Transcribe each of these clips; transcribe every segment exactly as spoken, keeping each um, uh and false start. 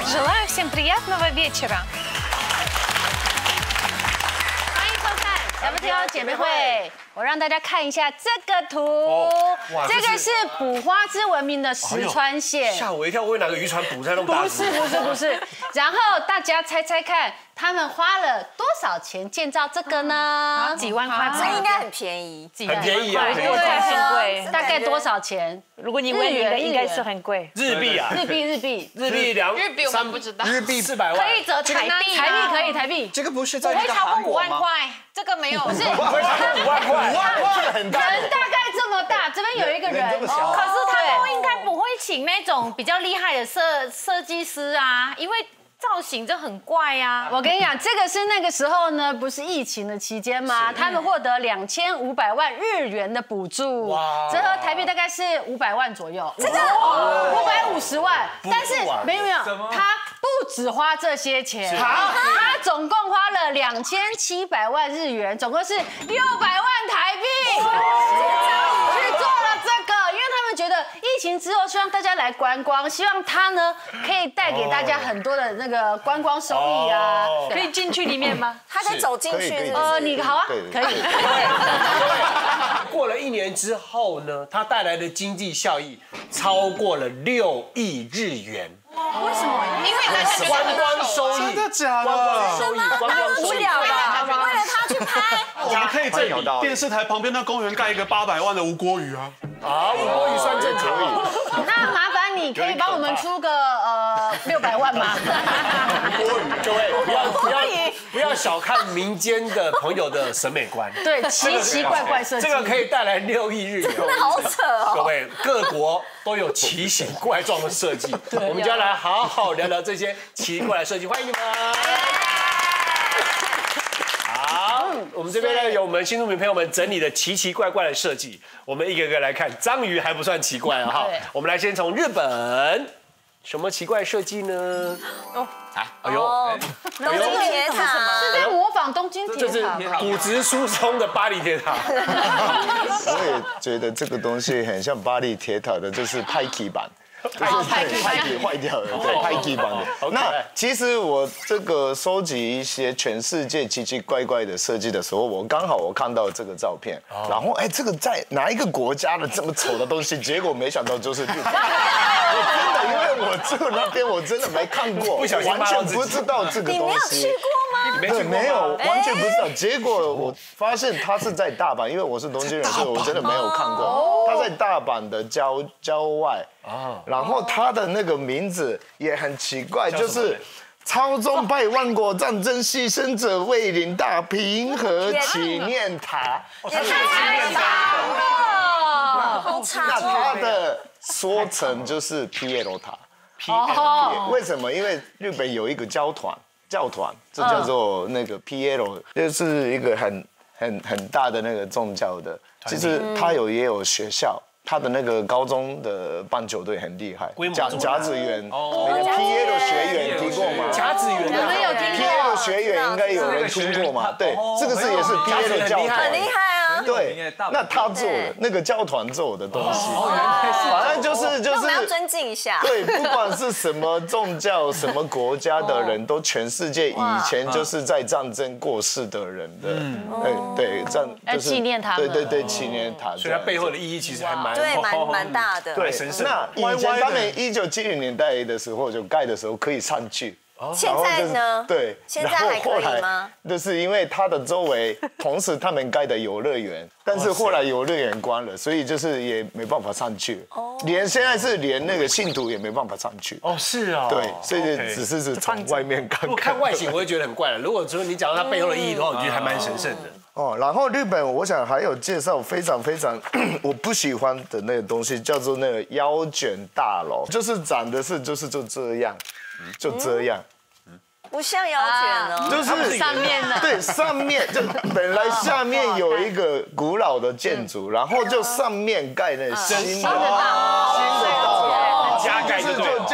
Желаю всем приятного вечера. 小不挑姐妹会，我让大家看一下这个图，这个是捕花枝闻名的石川县。 吓我一跳，我以为哪个渔船捕在那么大。 不是不是不是，然后大家猜猜看，他们花了多少钱建造这个呢？ 几万块， 这应该很便宜， 很便宜啊， 对，很贵。 大概多少钱？ 如果你问你的，应该是很贵。 日币啊， 日币日币日币两日币我们不知道， 日币四百万， 可以折台币， 台币可以台币。 这个不是在不会超过五万块， 这个没有， 不是， 不会超过五万块， 五万块很大， 人大概这么大，这边有一个人， 这么小， 可是他们应该不会请那种比较厉害的设设计师啊，因为造型这很怪呀。 我跟你讲，这个是那个时候呢，不是疫情的期间吗？他们获得两千五百万日元的补助，折合台币大概是五百万左右，真的五百五十万。但是没有没有，他不只花这些钱，他总共花了两千七百万日元，总共是六百万台币，去做了这个，因为他们觉得疫情之后希望大家来观光，希望它呢可以带给大家很多的那个观光收益啊。 可以进去里面吗？ 他可以走进去，是不呃， 是？ 你好啊，可以。 过了一年之后呢，它带来的经济效益超过了六亿日元。 为什么？因为大家观光收益， 真的假观光的？ 收益，观光收益。 无聊了，为了他去拍。 我们可以在电视台旁边那公园盖一个八百万的吴郭鱼啊！ 啊，吴郭鱼算正常可以。 那麻烦你可以帮我们出个呃六百万吗？ 各位不要不要不要小看民间的朋友的审美观， 对，奇奇怪怪设计， 这个可以带来六亿日元， 真的好扯哦！ 各位，各国都有奇形怪状的设计，我们就要来好好聊聊这些奇怪的设计，欢迎你们。好，我们这边呢有我们新住民朋友们整理的奇奇怪怪的设计，我们一个个来看。章鱼还不算奇怪啊，哈，我们来先从日本，什么奇怪设计呢？哦，哎呦， 东京铁塔是在模仿东京这是铁塔。 骨质疏松的巴黎铁塔。 我也觉得这个东西很像巴黎铁塔的，就是派 key 版。派 key 派 key 坏掉了，对，派 key 版的。那其实我这个收集一些全世界奇奇怪怪的设计的时候，我刚好我看到这个照片，然后哎，这个在哪一个国家的这么丑的东西？结果没想到就是日本。我真的，因为我住那边，我真的没看过， 不小心完全不知道这个你东西。 没有去过吗？ 对，没有，完全不知道。结果我发现他是在大阪，因为我是东京人，所以我真的没有看过。他在大阪的郊郊外啊，然后他的那个名字也很奇怪，就是超中百万国战争牺牲者为领大平和纪念塔。 也太长了，好长那它哦！ 的缩成就是 P L 塔。 哦， 为什么？因为日本有一个教团。教团，这叫做那个 P L， 就是一个很很很大的那个宗教的。其实它有也有学校，它的那个高中的棒球队很厉害。甲甲子园，那个 P L 学员听过吗？ 甲子园我们有听 P 过 L 学员应该有人听过嘛？对，这个是也是 P L 教团， 很厉害啊！ 对，那他做的那个教团做的东西，反正就是就那我们要是。 尊敬一下。 对，不管是什么宗教、什么国家的人，都全世界以前就是在战争过世的人的，对对，战就是纪念他们对对对，纪念他。 所以它背后的意义其实还蛮对，蛮蛮大的。 对神圣。 那以前他们一九七零年代的时候就盖的时候可以上去。 现在呢？ 对， 现在还可以吗？ 就是因为它的周围，同时他们盖的游乐园，但是后来游乐园关了，所以就是也没办法上去。哦，连现在是连那个信徒也没办法上去。 哦，是啊。 对，所以只是是从外面看。 如果看外形，我会觉得很怪了。如果说你讲到它背后的意义的话，我觉得还蛮神圣的。 哦，然后日本，我想还有介绍非常非常我不喜欢的那个东西，叫做那个腰卷大楼，就是长的是就是就这样，就这样。 不像腰卷哦， 就是上面的， 对，上面就本来下面有一个古老的建筑，然后就上面盖那新的新的大楼， 加盖就是就叫做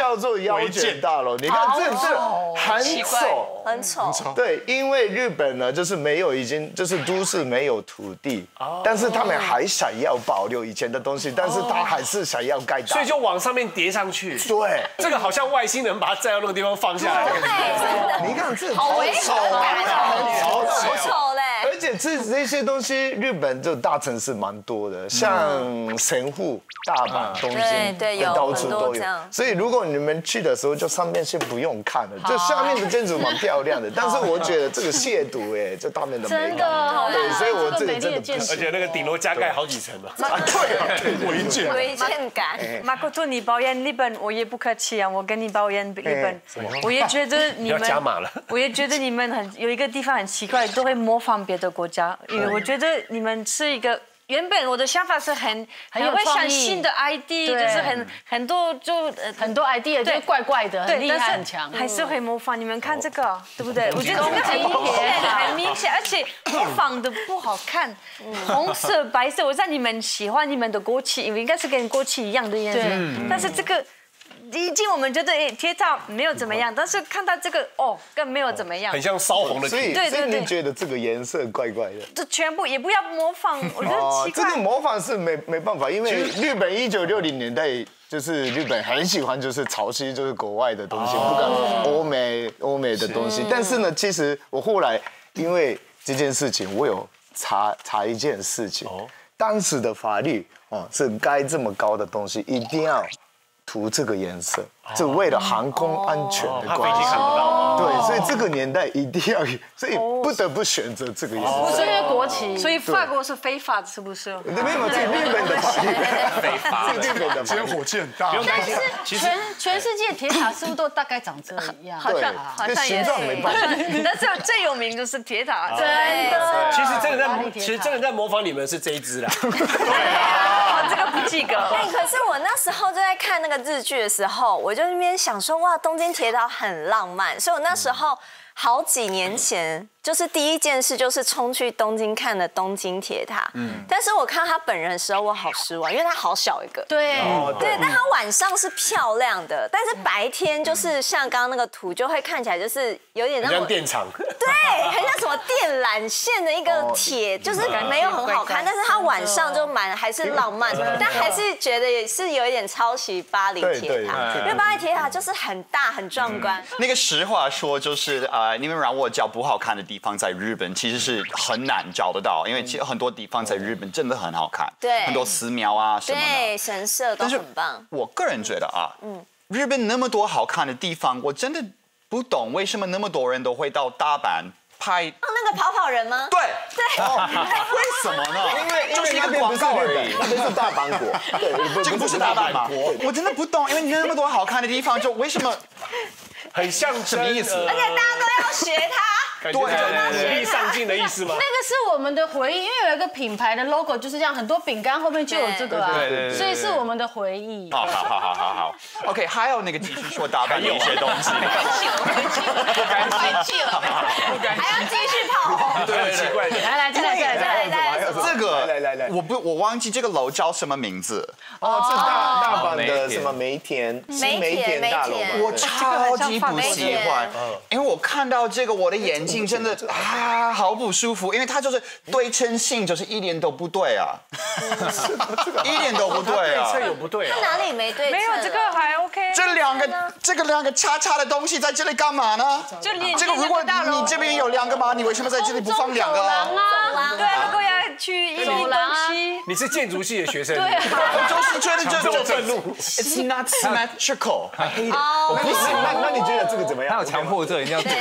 腰卷大楼，你看这这很丑， 很丑。 对，因为日本呢，就是没有已经就是都市没有土地，但是他们还想要保留以前的东西，但是他还是想要盖大楼， 所以就往上面叠上去。 对， 这个好像外星人把它载到那个地方放下来。 你看这好丑啊， 好丑嘞！ 而且这这些东西，日本就大城市蛮多的，像神户、大阪、东京， 对，有到处都有。所以如果你们去的时候，就上面先不用看了，就下面的建筑蛮漂亮的。但是我觉得这个亵渎哎，就他们的美真的， 对，所以我这里真的， 而且那个顶楼加盖好几层了。 对，违建， 违建感。 马可多，你抱怨日本，我也不客气啊，我跟你抱怨日本，我也觉得你们，我也觉得你们很有一个地方很奇怪，都会模仿别的国家，因为我觉得你们是一个。原本我的想法是很很会想新的 idea， 就是很很多就很多 idea 就怪怪的，很厉害很强， 还是会模仿。你们看这个，对不对？我觉得这个很明显，很明显，而且模仿的不好看，红色、白色。我知道你们喜欢你们的国旗，因为应该是跟国旗一样的颜色，但是这个。已经我们觉得哎铁塔没有怎么样，但是看到这个哦更没有怎么样， 很像烧红的。 所以所以你觉得这个颜色怪怪的？ 这全部也不要模仿，我觉得奇怪。 这个模仿是没没办法，因为日本一九六零年代就是日本很喜欢就是潮汐就是国外的东西，不敢欧美欧美的东西。但是呢，其实我后来因为这件事情，我有查查一件事情，当时的法律哦是该这么高的东西一定要。涂这个颜色，就为了航空安全的关系。对，所以这个年代一定要，所以不得不选择这个颜色。 不是因为国旗， 所以法国是非法的，是不是？ 没有，这日本的法律， 非法日本的接火箭大。 不用担心， 其实全全世界铁塔是不是都大概长这样？ 好像好像形状没办法。 但是最有名就是铁塔， 真的。 其实真的在，其实真的在模仿你们是这一只啦。 对，这个不及格。 哎，可是我那时候就在看那个日剧的时候，我就那边想说，哇，东京铁塔很浪漫，所以我那时候好几年前，就是第一件事就是冲去东京看了东京铁塔。嗯，但是我看他本人的时候，我好失望，因为他好小一个。 对， 对，但他晚上是漂亮的，但是白天就是像刚刚那个图，就会看起来就是有点那种像电厂。 对，很像什么电缆线的一个铁，就是没有很好看，但是他晚上就蛮还是浪漫，但还是觉得也是有一点抄袭巴黎铁塔，因为巴黎铁塔就是很大很壮观。 那个实话说就是呃，你们让我找不好看的地方，在日本其实是很难找得到，因为其实很多地方在日本真的很好看， 对， 很多寺庙啊什么的， 对，神社都很棒。 我个人觉得啊，嗯，日本那么多好看的地方，我真的不懂为什么那么多人都会到大阪拍。 哦，那个跑跑人吗？ 对对。 为什么呢？ 因为就是一个广告而已， 那边是大阪国，对， 这个不是大阪吗？我真的不懂，因为你那么多好看的地方，就为什么？ 很像什么意思？ 而且大家都要学他， 对，努力上进的意思吗？ 那个是我们的回忆，因为有一个品牌的 logo 就是这样，很多饼干后面就有这个啊，所以是我们的回忆。 好好好好好好 ，OK， 还有那个继续说大阪的一些东西， 不敢生气了， 还要继续跑， 对，奇怪， 来来，再来再来再来再来， 这个来来来， 我不我忘记这个楼叫什么名字。 哦，是大大阪的什么梅田新梅田大楼， 我超级不喜欢，因为我看到这个，我的眼睛真的啊，好不舒服，因为它就是对称性就是一点都不对啊，一点都不对啊， 这有不对啊？ 哪里没对？ 没有这个还 OK。 这两个这个两个叉叉的东西在这里干嘛呢？ 就连这个如果你这边有两个嘛，你为什么在这里不放两个啊？ 对，如果要去一零东西， 你是建筑系的学生， 对啊， 我就是觉得这这么愤怒 ，It's not symmetrical， 我不是，那那你觉得这个怎么样？ 他有强迫症，一定要做。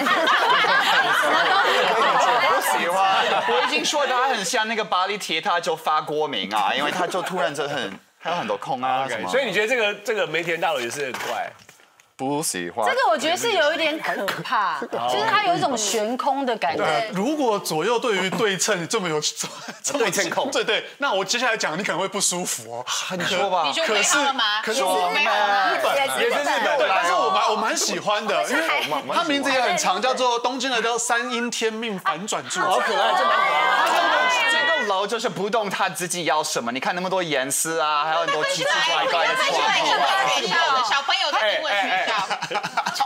我不喜欢，我已经说他很像那个巴黎铁塔就发过敏啊，因为他就突然就很还有很多空啊什么。 所以你觉得这个这个梅田大楼也是很怪？ 不喜欢。 这个我觉得是有一点可怕，就是它有一种悬空的感觉。 如果左右对于对称这么有对称控， 对对，那我接下来讲你可能会不舒服哦。 你说吧。 可是可是我日本也是日本， 但是我蛮我蛮喜欢的，因为它名字也很长，叫做东京的叫三阴天命反转柱， 好可爱，这蛮可爱。 这个楼就是不懂他自己要什么，你看那么多颜色啊，还有很多奇奇怪怪的窗户啊。 小朋友的英文学校。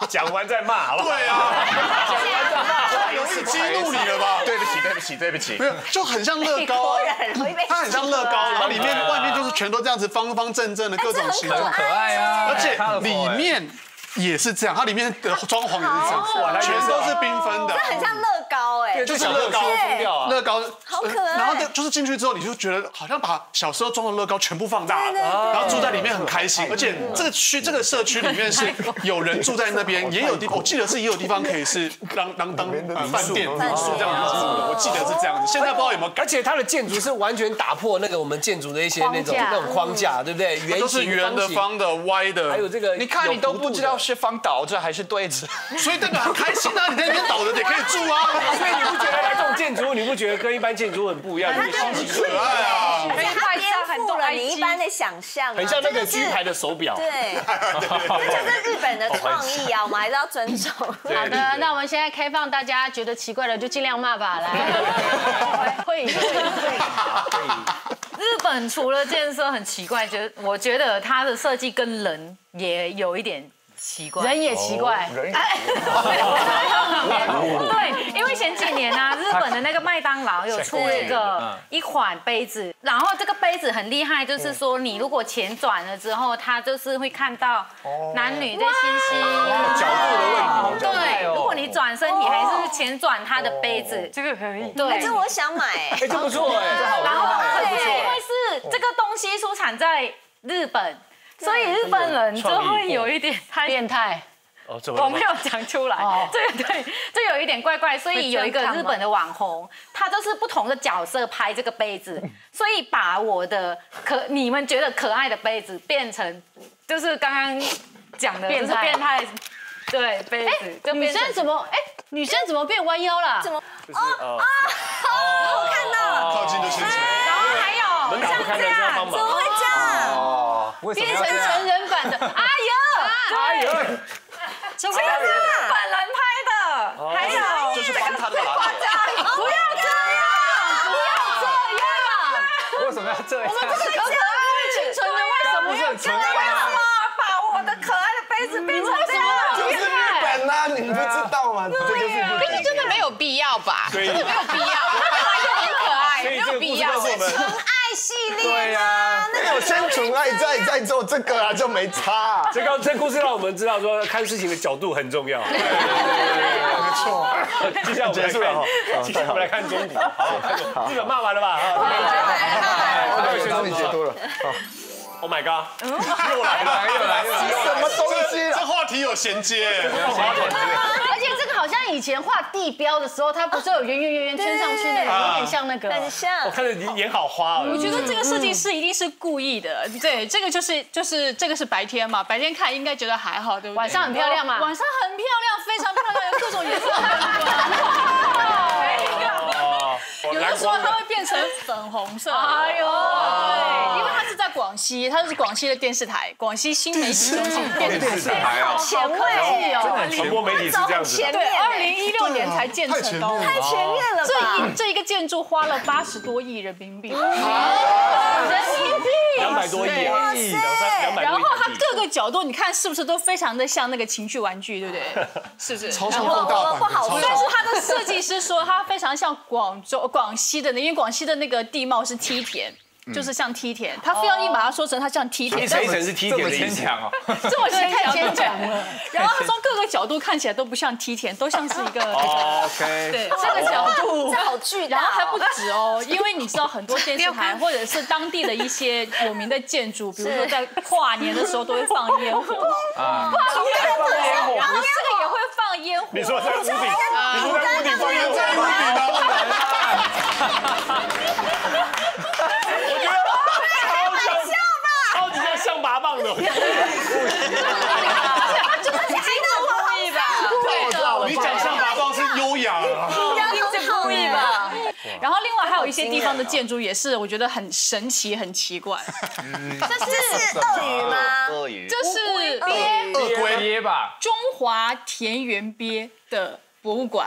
讲完再骂，好不好？ 对啊， 讲完再骂， 容易激怒你了吧？ 对不起，对不起，对不起。 没有，就很像乐高啊，它很像乐高，然后里面外面就是全都这样子方方正正的各种形状， 可爱啊， 而且里面。也是这样，它里面的装潢也是这样，全都是缤纷的， 很像乐高哎， 就是乐高疯掉啊， 乐高好可爱。 然后就是进去之后，你就觉得好像把小时候装的乐高全部放大了，然后住在里面很开心。而且这个区这个社区里面是有人住在那边，也有地，我记得是也有地方可以是当当当饭店民宿这样子住的，我记得是这样子。现在不知道有没有， 而且它的建筑是完全打破那个我们建筑的一些那种那种框架，对不对？圆都是圆的、方的、歪的， 还有这个， 你看你都不知道是方倒着还是对着， 所以那个很开心啊！你在那边倒着也可以住啊。 所以你不觉得来这种建筑物，你不觉得跟一般建筑物很不一样？很可爱啊！ 而且它颠覆了你一般的想象， 很像那个G牌的手表。 对，这就是日本的创意啊，我们还是要尊重。好的，那我们现在开放大家觉得奇怪的就尽量骂吧，来。会会会。 日本除了建设很奇怪，觉得我觉得它的设计跟人也有一点奇怪， 人也奇怪。 对，因为前几年啊，日本的那个麦当劳有出一个一款杯子，然后这个杯子很厉害，就是说你如果钱转了之后，它就是会看到男女的信息， 角度的问题。 对，如果你转身，你还是钱转他的杯子， 这个可以。 对， 这我想买， 哎，这不错哎， 然后因为是这个东西出产在日本。所以日本人就会有一点太变态， 我没有讲出来，这个对，这有一点怪怪。所以有一个日本的网红，他就是不同的角色拍这个杯子，所以把我的可你们觉得可爱的杯子变成，就是刚刚讲的，就是变态，对杯子。 女生怎么哎？女生怎么变弯腰了？ 怎么？哦啊！我看到了， 靠近就先起来。 然后还有像这样，怎么会这样？ 变成成人版的，哎呦， 哎呦， 这个是日本人拍的，还有就是帮他的拉不要这样，不要这样， 为什么要这样？ 我们这个可可爱清纯的，为什么要这样？为什么把我的可爱的杯子变成这样？ 就是日本啊，你不知道吗？这就是日本。 可是真的没有必要吧？ 真的没有必要，它本来就很可爱，没有必要。 纯爱系列，对呀，那有先纯爱再再做这个啊，就没差。 这个这故事让我们知道说看事情的角度很重要。 没错。 接下来我们来看，接下来我们来看中国。好，日本骂完了吧？ 好，终于解脱了。 Oh my god！ 又来了，又来了， 什么东西？ 这话题有衔接。 而且这个好像以前画地标的时候，它不是有圆圆圆圆圈上去那个，有点像那个。 很像。 我看着你眼好花。 我觉得这个设计师一定是故意的。对，这个就是就是这个是白天嘛，白天看应该觉得还好，对不对？ 晚上很漂亮嘛。 晚上很漂亮，非常漂亮，有各种颜色的灯光。有的时候它会变成粉红色。哎呦，对，因为它是在广西，它是广西的电视台，广西新媒体中心电视台啊，前卫哦，传播媒体是这样子。 对，二零一六年才建成的， 太前面了吧？ 这一这一个建筑花了八十多亿人民币，人民币两百多亿，两三两百多亿。 然后它各个角度，你看是不是都非常的像那个情趣玩具，对不对？是不是？ 超像放大版。 但是它的设计师说，它非常像广州、广西的，因为广西的那个地貌是梯田。就是像梯田，他非要硬把它说成它像梯田， 一层一层是梯田的牵强哦， 这么牵强了。然后他从各个角度看起来都不像梯田，都像是一个 OK， 对这个角度， 这好巨大。 然后还不止哦，因为你知道很多电视台或者是当地的一些有名的建筑，比如说在跨年的时候都会放烟火啊，放烟火，然后这个也会放烟火。 你说在屋顶，你说在屋顶放烟火，在屋顶吗？象拔蚌的，而且他真的是故意吧？ 对，你讲象拔蚌是优雅啊， 是故意吧？然后另外还有一些地方的建筑也是，我觉得很神奇、很奇怪。 这是鳄鱼吗？ 鳄鱼， 这是鳖， 鳄龟鳖吧？ 中华田园鳖的博物馆。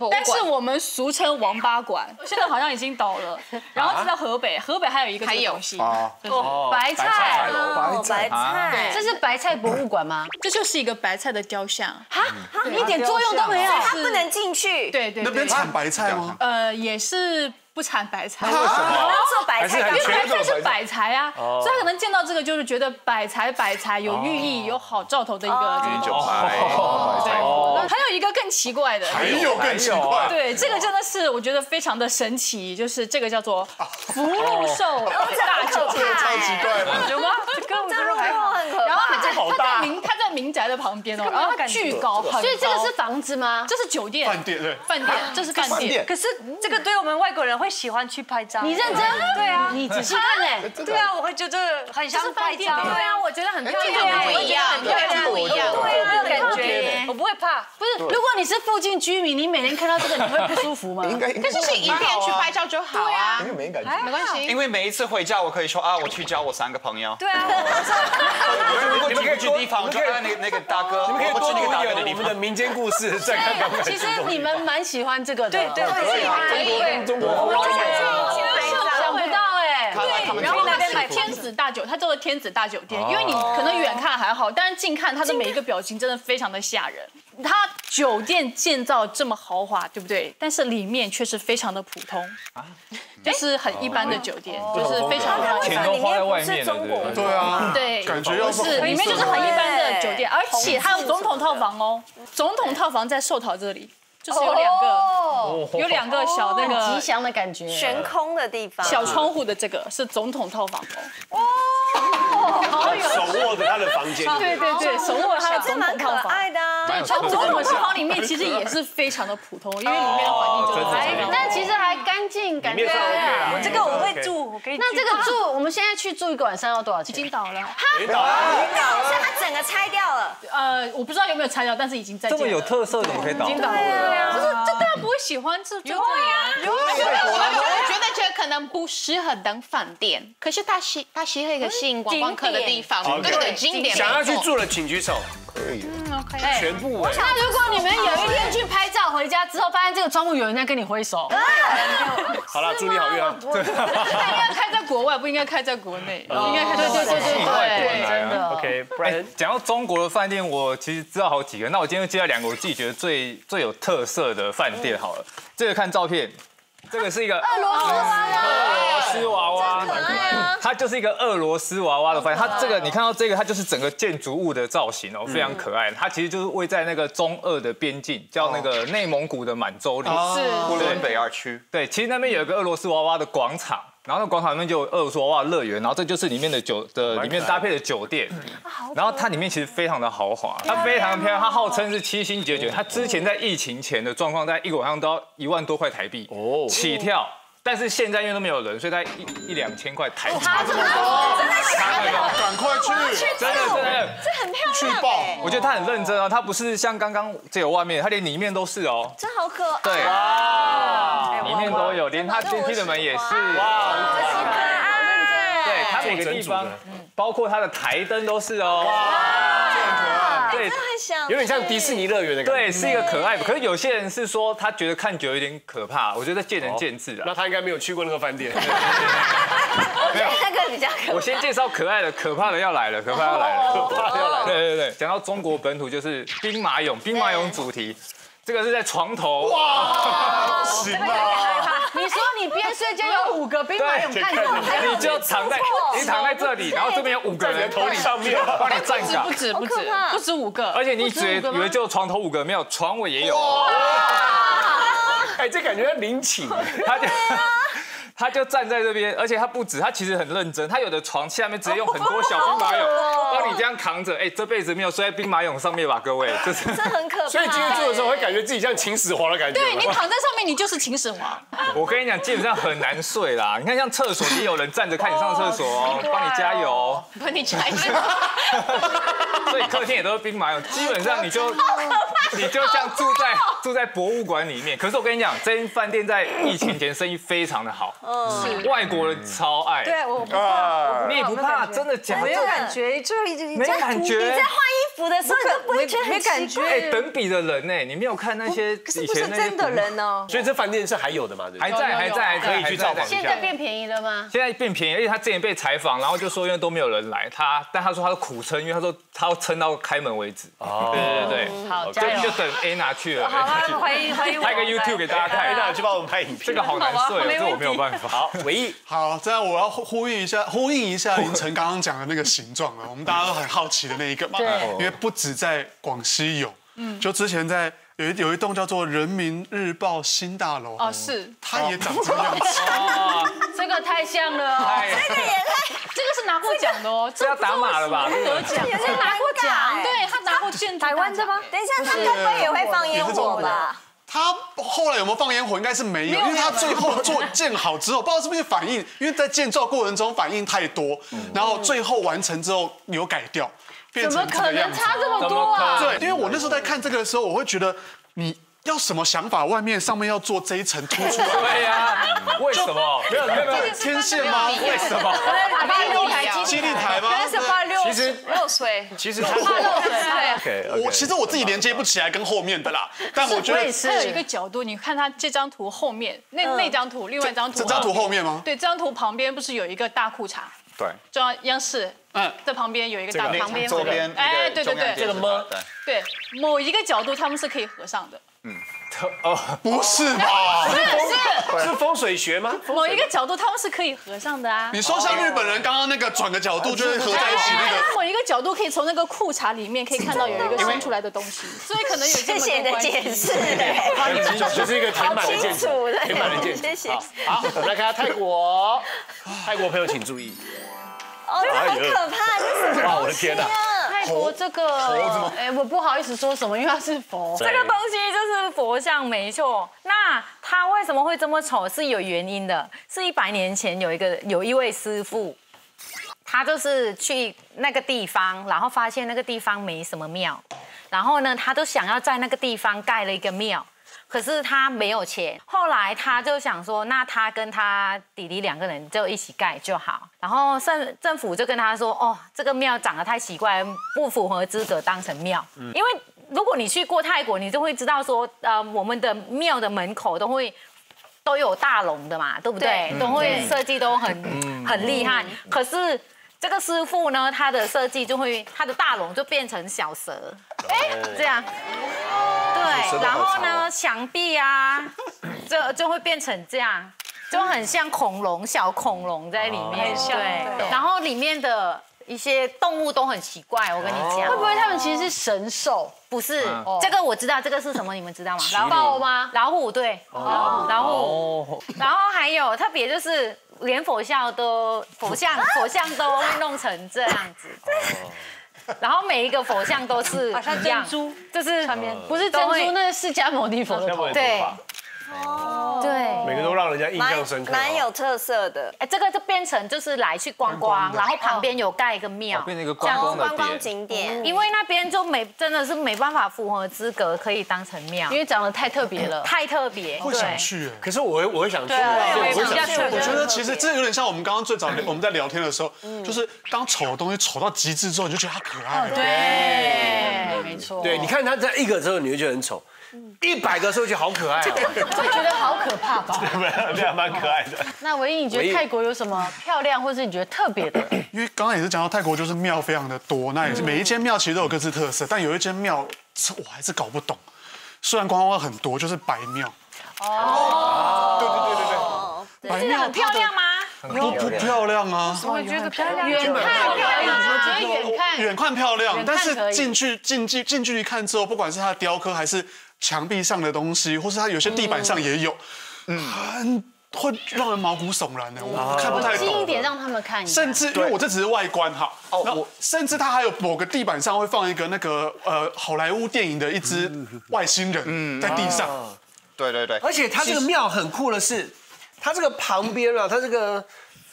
但是我们俗称王八馆，现在好像已经倒了。然后是在河北，河北还有一个这个东西， 白菜， 白菜， 这是白菜博物馆吗？ 这就是一个白菜的雕像， 哈，一点作用都没有， 它不能进去。 对对， 那边产白菜吗？ 呃，也是。不产白菜， 为什么？做白菜， 因为白菜是百财啊，所以他可能见到这个就是觉得百财百财有寓意、有好兆头的一个这种。对，还有一个更奇怪的， 还有更奇怪， 对，这个真的是我觉得非常的神奇，就是这个叫做福禄寿大酒店， 超奇怪的， 有吗？这个这如果很可怕， 然后它在它在民它在民宅的旁边哦，然后它巨高， 所以这个是房子吗？ 这是酒店， 饭店对， 饭店，这是饭店。 可是这个对我们外国人会喜欢去拍照。 你认真？ 对啊， 你仔细看嘞。 对啊，我会觉得很像拍照。 对啊，我觉得很漂亮， 不一样， 不一样， 不一样， 对啊，感觉我不会怕。 不是，如果你是附近居民，你每天看到这个，你会不舒服吗？ 应该， 可是是一天去拍照就好啊， 应该没感觉， 没关系。 因为每一次回家，我可以说啊，我去交我三个朋友。 对啊， 如果你们可以去地方，就按那那个大哥， 你们可以多那个大读一哥的地方点我们的民间故事，在刚刚的。 其实你们蛮喜欢这个的， 对对对， 中国想不到哎。 对，然后那边买天子大酒，它叫做天子大酒店，因为你可能远看还好，但是近看它的每一个表情真的非常的吓人。它酒店建造这么豪华，对不对？但是里面却是非常的普通，就是很一般的酒店，就是非常的钱都花在外面了， 对啊， 对， 感觉要是里面就是很一般的酒店，而且它有总统套房哦，总统套房在寿桃这里。就是有两个，有两个小那个吉祥的感觉， 悬空的地方， 小窗户的这个是总统套房哦。 哦， 好有手握着他的房间， 对对对，手握他的总统套房， 爱的。 对，从总统套房里面其实也是非常的普通，因为里面的环境就是这样， 但其实还干净，感觉。 我这个我会住，我可以。 那这个住，我们现在去住一个晚上要多少钱？ 已经倒了， 已经倒了， 所以它整个拆掉了。 呃，我不知道有没有拆掉，但是已经在建了。 这么有特色，怎么可以倒？ 已经倒了。对啊，可是这大家不会喜欢这就这里啊？ 有啊有啊，我觉得觉得可能不适合当饭店，可是它是它是一个吸引观光客的地方，对对，经典。 想要去住的请举手。 可以。 嗯 OK。 全部哎。 那如果你们有一天去拍照，回家之后发现这个窗户有人在跟你挥手， 好了，祝你好运啊！ 它应该开在国外，不应该开在国内，应该开在对对对对，真的。 OK， 不然讲到中国的饭店，我其实知道好几个。那我今天就介绍两个我自己觉得最最有特色的饭店好了。这个看照片，这个是一个俄罗斯娃娃， 俄罗斯娃娃， 可爱啊！ 它就是一个俄罗斯娃娃的饭店。它这个你看到这个，它就是整个建筑物的造型哦，非常可爱。它其实就是位在那个中俄的边境，叫那个内蒙古的满洲里， 是呼伦贝尔区。 对，其实那边有一个俄罗斯娃娃的广场。 然后那广场里面就有俄罗斯娃娃乐园，然后这就是里面的酒的里面搭配的酒店，然后它里面其实非常的豪华，它非常漂亮，它号称是七星级酒店，它之前在疫情前的状况，在一个晚上都要一万多块台币哦起跳，但是现在因为都没有人，所以在一一两千块台币。 差这么多，真的差这么多， 赶快去， 真的真的， 这很漂亮， 去报。 我觉得他很认真啊，他不是像刚刚只有外面，他连里面都是哦， 这好可爱。 对，里面都有，连它电梯的门也是。 对，它每个地方，包括它的台灯都是哦。哇， 这很可爱。 对， 有点像迪士尼乐园的感觉。 对，是一个可爱的。可是有些人是说他觉得看久有点可怕，我觉得见仁见智啊。 那他应该没有去过那个饭店。 我觉得那个比较可爱。 我先介绍可爱的，可怕的要来了，可怕要来了，可怕要来了。对对对，讲到中国本土就是兵马俑，兵马俑主题。 这个是在床头哇，行啊！ 你说你边睡觉有五个兵马俑看着你， 你就躺在你躺在这里，然后这边有五个人头顶上面帮你站岗， 不止不止不止五个， 而且你只以为就床头五个，没有床尾也有。 哎，这感觉像陵寝， 他就他就站在这边，而且他不止，他其实很认真，他有的床下面直接用很多小兵马俑帮你这样扛着，哎，这辈子没有睡在兵马俑上面吧，各位，这是这很可怕。 所以今天住的时候会感觉自己像秦始皇的感觉。 对你躺在上面，你就是秦始皇。 我跟你讲，基本上很难睡啦。你看，像厕所也有人站着看你上厕所哦，帮你加油， 帮你加油。 所以客厅也都是兵马俑，基本上你就你就像住在住在博物馆里面。可是我跟你讲，这间饭店在疫情前生意非常的好，嗯，外国人超爱。 对，我不怕， 你也不怕，真的假的？ 没有感觉，就一直没感觉。 你在换衣服服的时候，你都不会觉得很感觉。 哎，等比的人呢？你没有看那些以前那些真的人哦。 所以这饭店是还有的嘛？ 还在，还在， 可以去造访一下。 现在变便宜了吗？ 现在变便宜，而且他之前被采访，然后就说因为都没有人来，他但他说他是苦撑，因为他说他要撑到开门为止。哦，对对对， 好， 加油！就等 Anna 去了。 好啊，欢迎欢迎我。 拍个 YouTube 给大家看。 Anna 去帮我们拍影片。 这个好难睡，这我没有办法。 好，唯一好，这样我要呼应一下，呼应一下凌晨刚刚讲的那个形状啊，我们大家都很好奇的那一个嘛。对。因为不止在广西有，嗯，就之前在有一有一栋叫做人民日报新大楼， 哦是， 它也长这样子。 哦，这个太像了， 这个也太， 这个是拿过奖的哦， 这要打码了吧？ 得奖， 也是拿过奖， 对他拿过建筑台湾的吗？ 等一下，他该不会也会放烟火吧？ 他后来有没有放烟火？应该是没有，因为他最后做建好之后，不知道是不是反应，因为在建造过程中反应太多，然后最后完成之后有改掉，变成这个样子。 怎么可能差这么多啊？ 对，因为我那时候在看这个的时候，我会觉得你要什么想法？外面上面要做这一层凸出来？ 对呀，为什么？ 没有没有没有天线吗？ 为什么？ 基地台吗？ 是怕漏其实漏水， 其实它怕漏水。 我其实我自己连接不起来跟后面的啦，但我觉得它有一个角度，你看它这张图后面那那张图，另外一张图， 这张图后面吗？ 对，这张图旁边不是有一个大裤衩？ 对， 中央央视，嗯，在旁边有一个大旁边左边， 哎，对对对， 这个吗？ 对，某一个角度他们是可以合上的。嗯， 哦，不是吧？ 是是风水学吗？ 某一个角度他们是可以合上的啊。 你说像日本人刚刚那个转个角度就是合在一起那个， 某一个角度可以从那个裤衩里面可以看到有一个伸出来的东西，所以可能有这么谢谢你的解释， 就是一个填满的建筑，填满的建筑。 谢谢。 好，我们来看下泰国，泰国朋友请注意。 哦，这很可怕，这是哇，我的天哪！ 泰国这个，哎，我不好意思说什么，因为它是佛。 这个东西就是佛像，没错。那它为什么会这么丑？是有原因的。是一百年前有一个有一位师傅，他就是去那个地方，然后发现那个地方没什么庙，然后呢，他都想要在那个地方盖了一个庙。可是他没有钱，后来他就想说，那他跟他弟弟两个人就一起盖就好。然后政政府就跟他说，哦，这个庙长得太奇怪，不符合资格当成庙。因为如果你去过泰国，你就会知道说，呃，我们的庙的门口都会都有大龙的嘛，对不对？都会设计都很很厉害。可是这个师傅呢，他的设计就会，他的大龙就变成小蛇，哎，这样。对，然后呢，墙壁啊，就就会变成这样，就很像恐龙，小恐龙在里面。对，然后里面的一些动物都很奇怪，我跟你讲。 会不会他们其实是神兽？ 不是，这个我知道，这个是什么？你们知道吗？ 老虎吗？ 老虎，对，老虎。然后还有特别就是，连佛像都佛像佛像都会弄成这样子。然后每一个佛像都是好像珍珠， 就是上面不是珍珠，那是释迦牟尼佛的头。 对，哦，对， 每个都让人家印象深刻， 蛮有特色的。 哎，这个就变成就是来去观光，然后旁边有盖一个庙， 变成一个观光的观光景点。 因为那边就没真的是没办法符合资格可以当成庙， 因为长得太特别了， 太特别。 会想去， 可是我会我会想去， 我会想去。 我觉得其实这有点像我们刚刚最早我们在聊天的时候，就是当丑的东西丑到极致之后，你就觉得它可爱。 对，没错。 对，你看它在一个之后，你会觉得很丑。一百个时候就好可爱， 会觉得好可怕吧？ 对啊，蛮可爱的。 那唯一你觉得泰国有什么漂亮，或是你觉得特别的？ 因为刚刚也是讲到泰国就是庙非常的多，那也是每一间庙其实都有各自特色，但有一间庙我还是搞不懂。虽然观光客很多，就是白庙。哦，对对对对对， 白庙很漂亮吗？ 不不漂亮啊！ 我觉得漂亮， 远看漂亮，我觉得远看远看漂亮，但是近距近距近距离看之后，不管是它的雕刻，还是墙壁上的东西，或是它有些地板上也有，很会让人毛骨悚然的，我看不太懂。 近一点让他们看一下。 甚至因为我这只是外观哈，哦，我甚至它还有某个地板上会放一个那个呃好莱坞电影的一只外星人在地上。 对对对， 而且它这个庙很酷的是。它这个旁边啊，它这个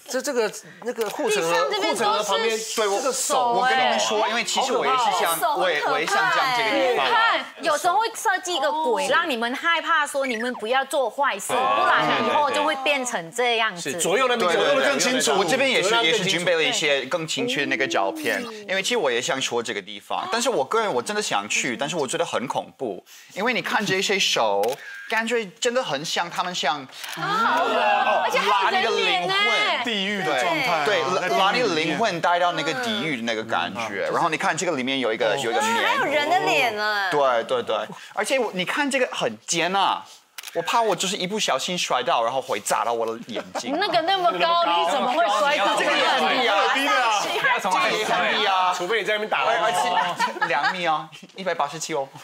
这这个那个护城河，护城河旁边，对， 这个手，我跟你们说，因为其实我也是像，我也我也像这样这个地方。 看，有时候会设计一个鬼，让你们害怕，说你们不要做坏事，不然以后就会变成这样子。 左右那边左右更清楚。 我这边也是也是准备了一些更清楚的那个照片，因为其实我也想说这个地方，但是我个人我真的想去，但是我觉得很恐怖，因为你看这些手。感觉真的很像，他们像， 而且拉那个灵魂， 地狱的状态， 对，拉你的灵魂带到那个地狱的那个感觉。然后你看这个里面有一个有一个面， 还有人的脸呢。 对对对，而且我你看这个很尖啊。我怕我就是一不小心摔到，然后会砸到我的眼睛。 那个那么高，你怎么会摔到？ 这个也很低啊， 低啊， 不要从这里很低啊， 除非你在那边打而且两米啊，一百八十七哦。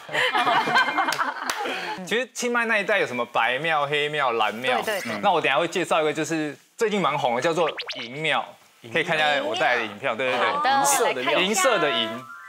其实清迈那一带有什么白庙、黑庙、蓝庙？ 对对对。 那我等下会介绍一个，就是最近蛮红的，叫做银庙，可以看一下我带来的影片。对对对， 银色的庙， 银色的银。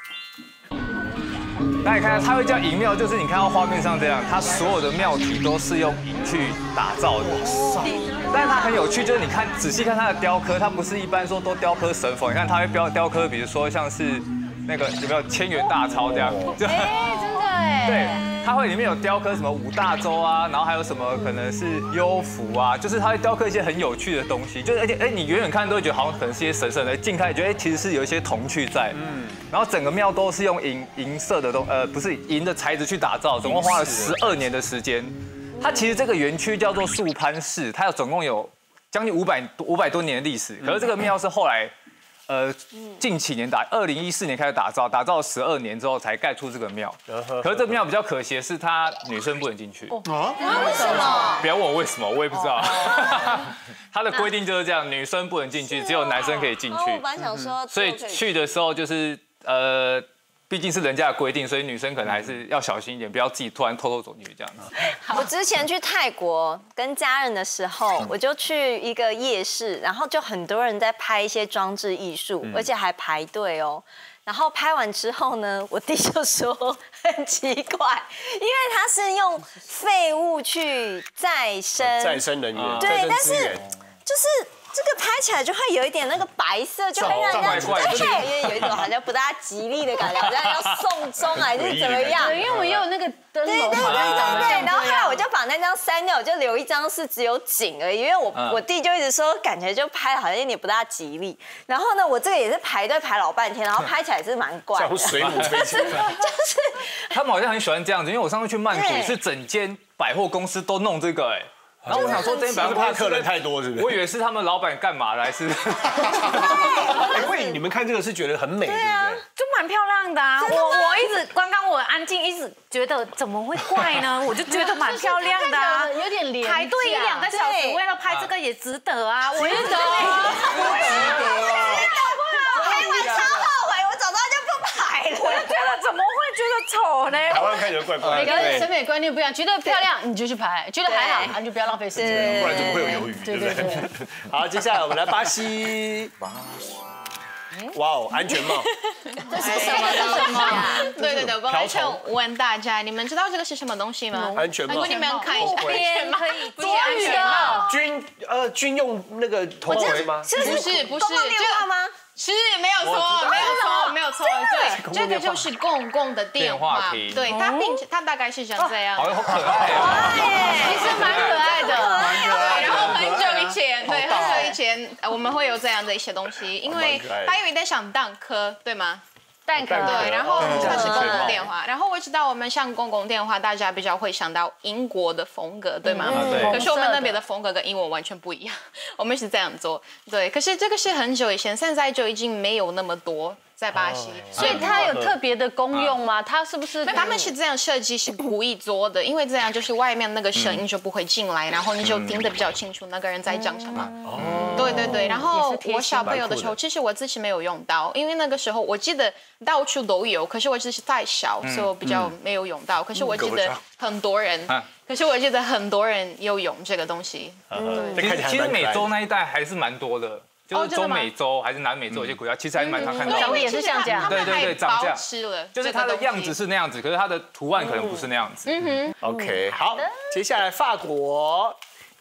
大家看，它会叫银庙，就是你看到画面上这样，它所有的庙体都是用银去打造的。但是它很有趣，就是你看仔细看它的雕刻，它不是一般说都雕刻神佛，你看它会雕雕刻，比如说像是那个有没有千元大钞这样？就哎，真的哎。 对。它会里面有雕刻什么五大洲啊，然后还有什么可能是幽浮啊，就是它会雕刻一些很有趣的东西，就是而且哎你远远看都会觉得好像可能是一些神圣的，近看觉得哎其实是有一些童趣在，嗯，然后整个庙都是用银银色的东呃不是银的材质去打造，总共花了十二年的时间。它其实这个园区叫做素攀寺，它有总共有将近五百五百多年的历史，可是这个庙是后来。呃，近几年打，二零一四年开始打造，打造十二年之后才盖出这个庙。可是这个庙比较可惜的是，它女生不能进去。 啊？为什么？ 不要问我为什么，我也不知道。它的规定就是这样，女生不能进去，只有男生可以进去。 我本来想说， 所以去的时候就是呃。毕竟是人家的规定，所以女生可能还是要小心一点，不要自己突然偷偷走进去这样子。 我之前去泰国跟家人的时候，我就去一个夜市，然后就很多人在拍一些装置艺术，而且还排队哦。然后拍完之后呢，我弟就说很奇怪，因为他是用废物去再生再生能源， 对，但是就是。这个拍起来就会有一点那个白色，就会让人家对，因为有一种好像不大吉利的感觉，好像要送终还是怎么样？ 对，因为我也有那个灯笼，对对对对。然后后来我就把那张删掉，我就留一张是只有景而已，因为我我弟就一直说感觉就拍好像有点不大吉利。然后呢，我这个也是排队排老半天，然后拍起来是蛮怪的， 像水母飞起来。 就是他们好像很喜欢这样子，因为我上次去曼谷是整间百货公司都弄这个哎。然后我想说，这边百货怕客人太多，是不是？ 我以为是他们老板干嘛的，还是？ 因为你们看这个是觉得很美，对不对？ 就蛮漂亮的啊！我我一直刚刚我安静，一直觉得怎么会怪呢？我就觉得蛮漂亮的啊， 有点廉价， 排队一两个小时为了拍这个也值得啊！我值得啊， 值得啊！ 拍完超后悔，我早知道就不拍了。 我就觉得怎么会觉得丑呢？ 台湾看起来怪怪的。 每个人审美观念不一样，觉得漂亮你就去拍，觉得还好你就不要浪费时间， 不然就不会有鱿鱼，对不对？好，接下来我们来巴西。巴西。哇哦，安全帽。 这是什么东西啊？对对对，我刚想问大家，你们知道这个是什么东西吗？ 安全帽。 如果你们看一下， 可以不是安全帽， 军呃军用那个头盔吗？ 不是不是， 公共电话吗？ 是没有错，没有错，没有错。对，这个就是公共的电话，对，它并它大概是像这样。 好可爱哦， 其实蛮可爱的。 对，然后很久以前，对，很久以前我们会有这样的一些东西，因为它有一点像蛋壳，对吗？ 蛋壳对，然后它是公共电话，然后我知道我们像公共电话，大家比较会想到英国的风格，对吗？ 对。 可是我们那边的风格跟英文完全不一样，我们是这样做，对。可是这个是很久以前，现在就已经没有那么多。在巴西， 所以它有特别的功用吗？它是不是？ 他们是这样设计，是故意做的，因为这样就是外面那个声音就不会进来，然后你就听得比较清楚那个人在讲什么。哦，对对对。然后我小朋友的时候，其实我自己没有用到，因为那个时候我记得到处都有，可是我只是太小，所以我比较没有用到。可是我记得很多人，可是我记得很多人有用这个东西。 其实其实美洲那一带还是蛮多的。就是中美洲还是南美洲有些国家，其实还蛮常看到。 长得也是像这样， 对对对，长这样。 了， 就是它的样子是那样子，可是它的图案可能不是那样子。 嗯哼 ，OK， 好，接下来法国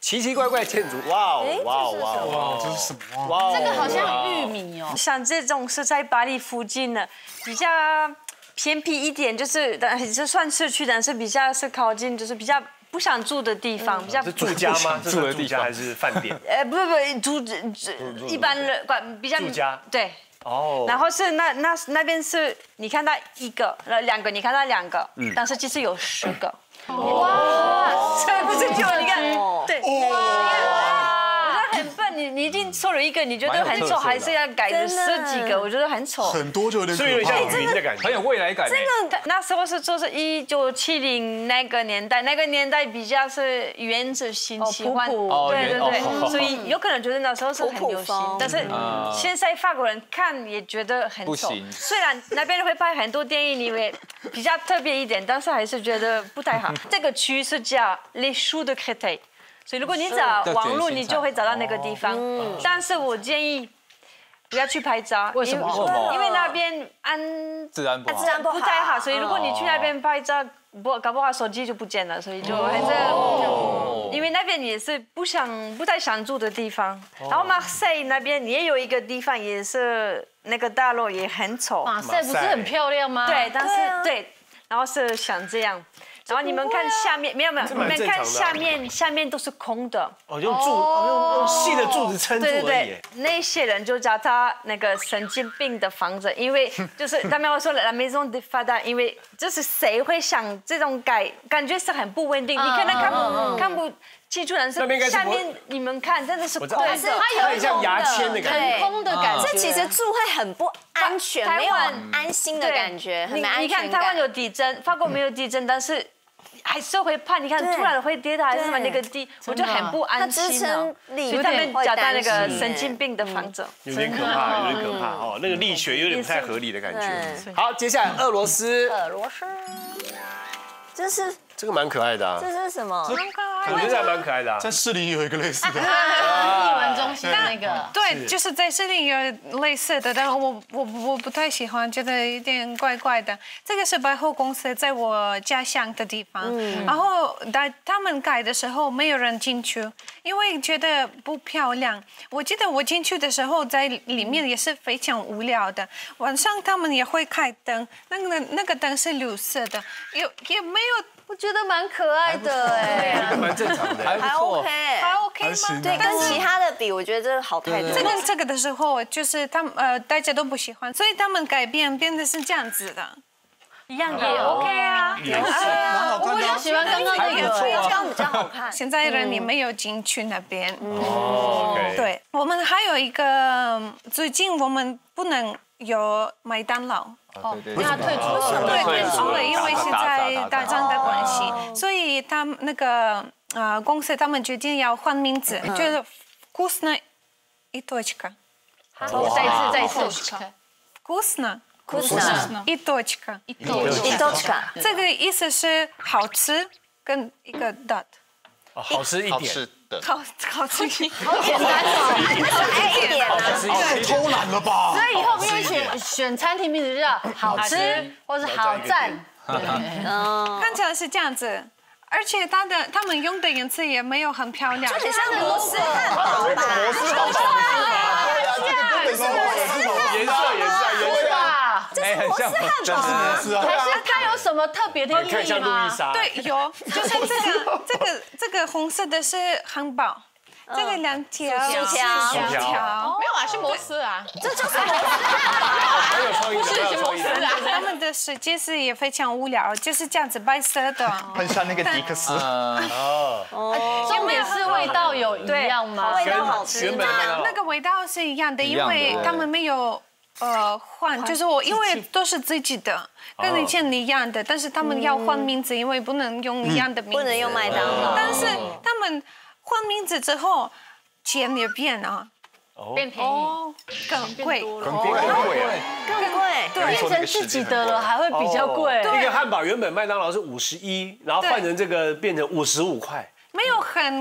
奇奇怪怪建筑。 哇哦哇哦哇哦， 这是什么？ 哇，这个好像玉米哦。 像这种是在巴黎附近的，比较偏僻一点，就是但是算市区，但是比较是靠近，就是比较不想住的地方，比较是住家吗？住的住家还是饭店？ 呃，不不住一般人管比较住家对。 哦， 然后是那那那边是你看到一个，呃两个，你看到两个，但是其实有十个。哇，这不是就你看，对，我觉得很笨，你你已经说了一个，你觉得很丑，还是要改成十几个，我觉得很丑。 很多就有点可怕， 有点像云的感觉， 很有未来感。 真的，那时候是就是一九七零那个年代，那个年代比较是原子型喜欢，对对对，所以有可能觉得那时候是很流行，但是现在法国人看也觉得很丑。虽然那边会拍很多电影，因为比较特别一点，但是还是觉得不太好。这个区是叫 Les Choux de Créteil， 所以如果你找网络，你就会找到那个地方。但是我建议不要去拍照， 为什么？ 因为那边安治安不好， 治安不太好，所以如果你去那边拍照，不搞不好手机就不见了，所以就还是，因为那边也是不想不太想住的地方。然后马赛那边也有一个地方，也是那个大楼也很丑。 马赛不是很漂亮吗？ 对，但是对，然后是想这样。然后你们看下面，没有没有，你们看下面，下面都是空的。 哦，用柱，用用细的柱子撑住而已。对对对， 那些人就叫他那个神经病的房子，因为就是他们会说 la maison des fadas， 因为就是谁会想这种改，感觉是很不稳定，你可能看不看不清楚，但是下面你们看真的是空的， 它有像牙签的感觉， 很空的感觉。 这其实住会很不安全，没有安心的感觉，很没安全感。 你看台湾有地震，法国没有地震，但是还是会怕，你看突然会跌倒还是什么那个地，我就很不安心。 支撑力， 所以他们叫他那个神经病的房子， 有点可怕，有点可怕哦，那个力学有点不太合理的感觉。好，接下来俄罗斯， 俄罗斯，这是这个蛮可爱的啊， 这是什么？ 我觉得还蛮可爱的啊。 在士林有一个类似的， 艺文中心的那个， 对，就是在士林有类似的，但我我我不太喜欢，觉得有点怪怪的。这个是百货公司，在我家乡的地方，然后他他们改的时候没有人进去，因为觉得不漂亮。我记得我进去的时候，在里面也是非常无聊的。晚上他们也会开灯，那个那个灯是绿色的，有也没有。 我觉得蛮可爱的哎， 蛮正常的， 还 OK， 还 OK 吗？ 对，跟其他的比，我觉得这个好太多。 这个这个的时候，就是他们呃大家都不喜欢，所以他们改变变得是这样子的， 一样也 OK 啊， 也 OK 啊， 我比较喜欢刚刚那个， 这样比较好看。 现在人也没有进去那边。 哦， 对，我们还有一个，最近我们不能有麦当劳。 哦，因为他退出了， 对，退出了，因为现在打仗的关系，所以他们那个呃公司他们决定要换名字，就是 вкусно и точка。 再一次，再一次 ，вкусно вкусно и точка。 и точка， 这个意思是好吃跟一个 dot。 好吃一点。 好好吃， 好简单哦，一点太偷懒了吧？ 所以以后不用选选餐厅名字，就叫好吃或是好赞。 看起来是这样子，而且它的他们用的颜色也没有很漂亮， 就很像摩斯汉堡吧？ 摩斯汉堡， 颜色颜色颜色。 哎， 很像，就是摩斯啊。 还是它有什么特别的意义吗？ 对，有，就是这个这个这个红色的是汉堡，这个两条薯条， 薯条， 没有啊，是摩斯啊， 这就是摩斯汉堡， 很有创意， 不是是摩斯啊。 他们的设计师也非常无聊，就是这样子白色的， 很像那个迪克斯。 哦，重点是味道有一样吗？ 味道好吃， 那个味道是一样的，因为他们没有。呃，换就是我，因为都是自己的，跟以前一样的，但是他们要换名字，因为不能用一样的名字， 不能用麦当劳。 但是他们换名字之后，钱也变了， 变便宜， 更贵， 更贵，更贵， 更贵， 对，变成自己的了还会比较贵。 一个汉堡原本麦当劳是五十一，然后换成这个变成五十五块， 没有很。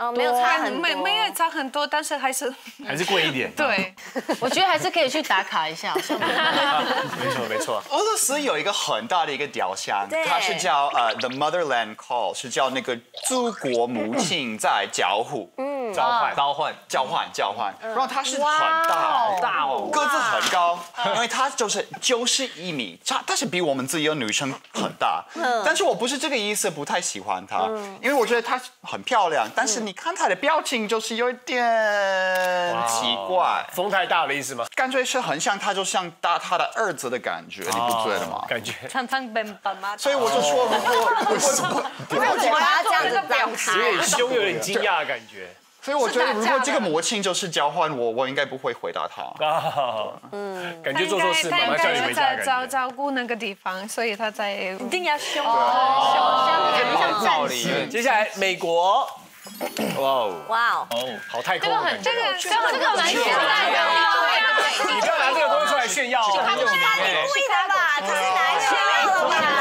哦，没有差很多， 没没有差很多，但是还是还是贵一点。 对， 我觉得还是可以去打卡一下。 没错没错。 俄罗斯有一个很大的一个雕像， 对它是叫呃 The Motherland Call， 是叫那个祖国母亲在交互，嗯， 召唤召唤交换交换，然后它是很大，好大哦，个子很高，因为它就是九十一米，它它是比我们自己的女生很大，但是我不是这个意思，不太喜欢它，因为我觉得它很漂亮，但是你看它的表情就是有一点奇怪， 风太大的意思吗？ 感觉是很像他就像打他的儿子的感觉，你不觉得吗？ 感觉常常被爸妈， 所以我就说，如果为什么为什么要这样子表达？ 有点凶，有点惊讶的感觉。 所以我觉得，如果这个魔镜就是交换我，我应该不会回答他。 啊，嗯，感觉做错事，妈妈叫你回家。 在照照顾那个地方，所以他在一定要凶， 像战士。 接下来美国，哇哦， 哇哦， 好太空的感觉。 这个这个蛮现代的。 你不要拿这个东西出来炫耀哦。 他是故意的吧？他是拿来炫耀的吧？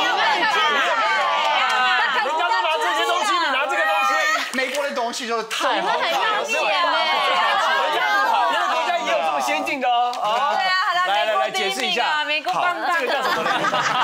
人家都拿这些东西，你拿这个东西， 美国的东西就是太好看了。 很明显哎。 别的国家也有这么先进的哦。 对啊，好了， 来来来， 美国第解释一下， 一名啊，美国棒棒， 这个叫什么呢？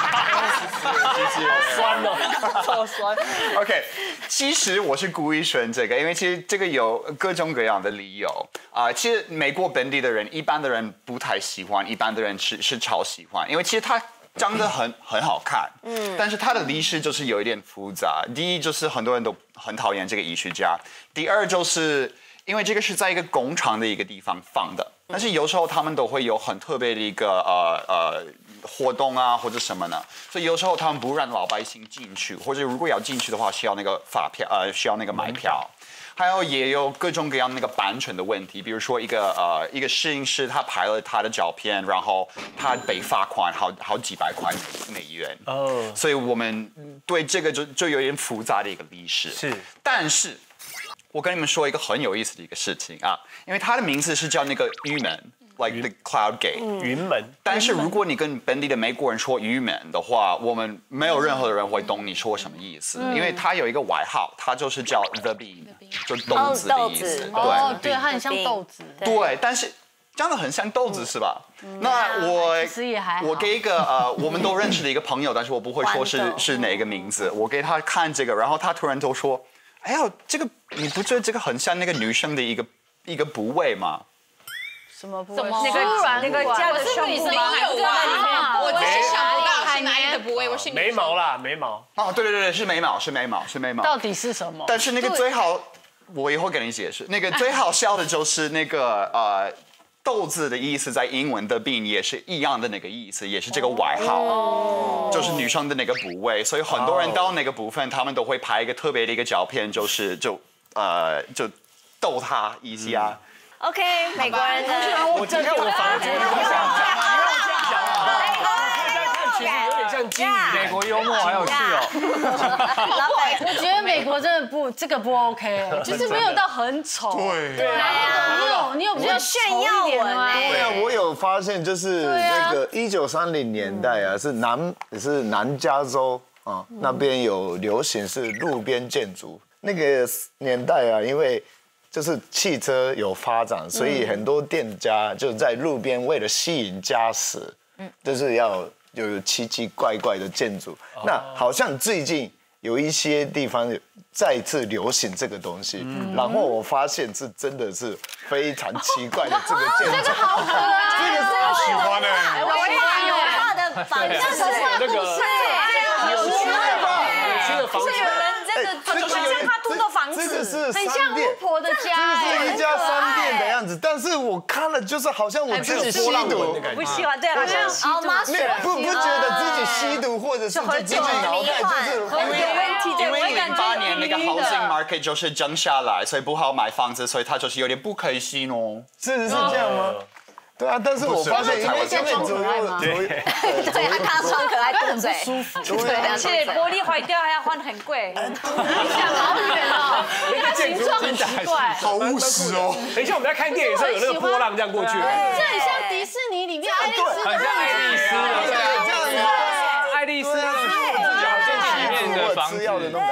好酸哦，超酸。 OK， 其实我是故意选这个，因为其实这个有各种各样的理由啊、呃。其实美国本地的人，一般的人不太喜欢，一般的人是是超喜欢，因为其实它长得很很好看，嗯，但是它的历史就是有一点复杂。第一就是很多人都很讨厌这个艺术家，第二就是因为这个是在一个工厂的一个地方放的，但是有时候他们都会有很特别的一个呃呃。活动啊，或者什么呢？所以有时候他们不让老百姓进去，或者如果要进去的话，需要那个发票，呃，需要那个买票。还有也有各种各样那个版权的问题，比如说一个呃一个摄影师他拍了他的照片，然后他被罚款好好几百块美元。哦，所以我们对这个就就有点复杂的一个历史。 是， 但是我跟你们说一个很有意思的一个事情啊，因为他的名字是叫那个云门。Like the cloud gate， 云门。 但是如果你跟本地的美国人说云门的话，我们没有任何人会懂你说什么意思，因为他有一个外号，他就是叫 the bean， 就豆子的意思。 哦，对，它很像豆子。 对，但是长得很像豆子是吧？那我我给一个呃我们都认识的一个朋友，但是我不会说是是哪个名字，我给他看这个，然后他突然就说：“哎呀，这个你不觉得这个很像那个女生的一个一个部位吗？” 什么部位？ 那个那个家的胸部吗？ 有啊，我就是想不到是哪一个部位，我是眉毛啦，眉毛。 哦，对对对，是眉毛，是眉毛，是眉毛。 到底是什么？ 但是那个最好，我以后给你解释。那个最好笑的就是那个呃，豆子的意思在英文的病也是一样的那个意思，也是这个外号，就是女生的那个部位。所以很多人到那个部分，他们都会拍一个特别的一个照片，就是就呃就逗他一下。 OK， 美国人的， 我这样看我反而觉得你会这样讲啊，你让我这样讲啊，我这样看其实有点像金鱼， 美国幽默好有趣哦。我觉得美国真的不，这个不 OK， 就是没有到很丑。 对对啊，你有你有比较炫耀文吗？ 对啊，我有发现就是那个一九三零年代啊，是南是南加州啊那边有流行是路边建筑，那个年代啊，因为。就是汽车有发展，所以很多店家就在路边为了吸引驾驶，就是要有奇奇怪怪的建筑。那好像最近有一些地方再次流行这个东西，然后我发现是真的是非常奇怪的这个建筑。 这个好可爱， 这个是我喜欢的。 我画有画的房子， 那个有趣吧？有趣的房子。 真的，它就是有他租的房子， 这个是很像巫婆的家， 这是一家商店的样子。但是我看了，就是好像我自己吸毒， 不喜欢，对，好像好吗？ 不不觉得自己吸毒，或者是自己脑袋就是有问题。 因为零八年那个 housing market 就是降下来，所以不好买房子，所以它就是有点不可信哦。 是是这样吗？对啊，但是我发现因为因为左右左右， 对他看超可爱，不嘴舒服， 对， 而且玻璃坏掉还要换很贵。 你想好远哦，它形状很奇怪， 好务实哦。 等一下我们在看电影的时候有那个波浪这样过去， 这很像迪士尼里面爱丽丝， 很像爱丽丝，对，这样子，爱丽丝自己好像里面的房子要的那种感觉。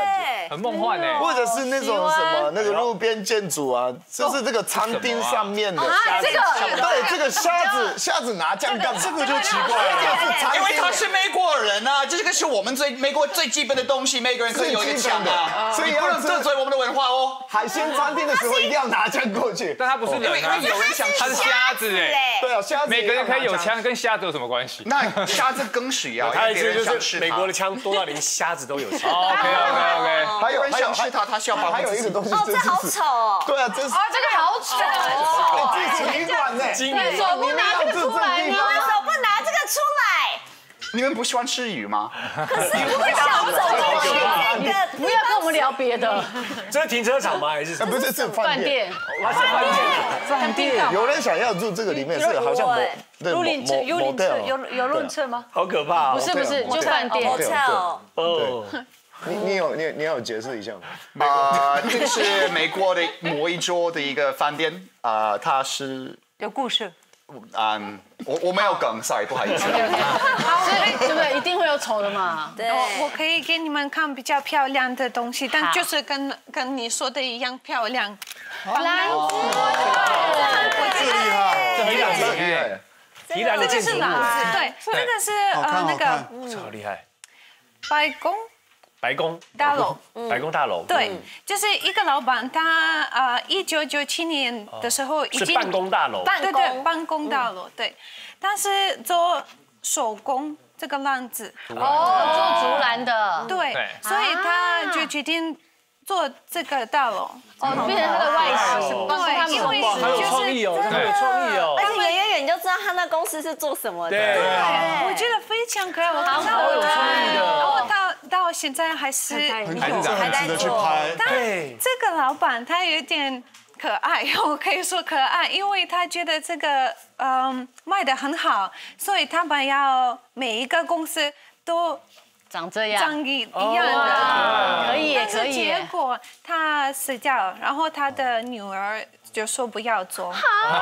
很梦幻哎。 或者是那种什么那个路边建筑啊，就是这个餐厅上面的。 啊，这个对，这个虾子虾子拿酱干嘛？ 这个就奇怪了， 因为他是美国人啊，这个是我们最美国最基本的东西，每个人可以有一个枪啊，所以不能得罪我们的文化哦。 海鲜餐厅的时候一定要拿枪过去， 但他不是人啊， 因为有人想他是虾子哎。 对啊，虾子每个人可以有枪，跟虾子有什么关系？ 那虾子更需要， 他的意思就是美国的枪多到连虾子都有枪。 OK OK OK。 还有人想吃它，他需要保护还有一个东西， 哦，这好丑哦。 对啊，这是哦，这个好丑哦， 这是旅馆呢， 对，手不拿这个出来呢？ 为什么不拿这个出来？ 你们不喜欢吃鱼吗？ 可是你会想走进去那个， 不要跟我们聊别的。 这是停车场吗？还是？ 不是，是饭饭店， 还是饭店？ 饭店。 有人想要住这个里面，是好像某幽灵车、幽灵车、游游轮车吗？ 好可怕！ 不是不是，就饭店。 哦。 你你有你你要有解释一下吗？ 啊，这个是美国的某一州的一个饭店啊，它是有故事。 嗯，我我没有梗 ，sorry， 不好意思。 所以对不对？一定会有丑的嘛。 对，我可以给你们看比较漂亮的东西，但就是跟跟你说的一样漂亮。 蓝子， 这厉害， 这很厉害，宜兰的建筑物， 对，这个是呃那个超厉害， 白宫。 白宫大楼， 白宫大楼， 对，就是一个老板，他呃，一九九七年的时候已经是办公大楼， 对对，办公大楼，对，但是做手工这个样子， 哦，做竹篮的， 对，所以他就决定做这个大楼， 哦，变成它的外形， 对，因为很有创意哦，真的很有创意哦， 而且远远远就知道他那公司是做什么的， 对， 我觉得非常可爱，我看好有创意的， 然后到到现在还是还是很值得去拍。 但这个老板他有点可爱，我可以说可爱，因为他觉得这个嗯卖得很好，所以他们要每一个公司都长这样， 长一一样的， 可以可以。 结果他死掉了，然后他的女儿就说不要做，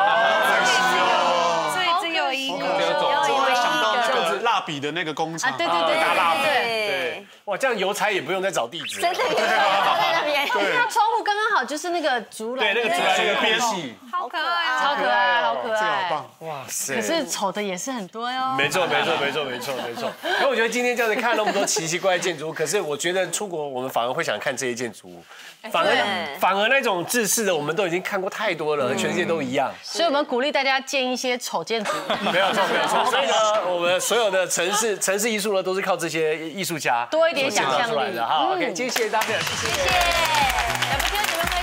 所以只有一个， 我会想到那个蜡笔的那个工厂， 对对对， 大蜡笔， 对， 哇，这样邮差也不用再找地址， 真的有在那边， 对，它窗户刚刚好，就是那个竹篮， 对，那个竹篮的边系， 好可爱， 超可爱，好可爱， 这个好棒， 哇塞！ 可是丑的也是很多哟。 没错，没错，没错，没错，没错。然后我觉得今天这样子看那么多奇奇怪怪的建筑物，可是我觉得出国我们反而会想看这些建筑物，反而反而那种制式的我们都已经看过太多了，全世界都一样。 所以我们鼓励大家建一些丑建筑。 没有错，没有错。所以呢，我们所有的城市城市艺术呢，都是靠这些艺术家多一点想象力出来的哈。OK，今天谢谢大家，谢谢。 谢谢，小不丢姐妹们。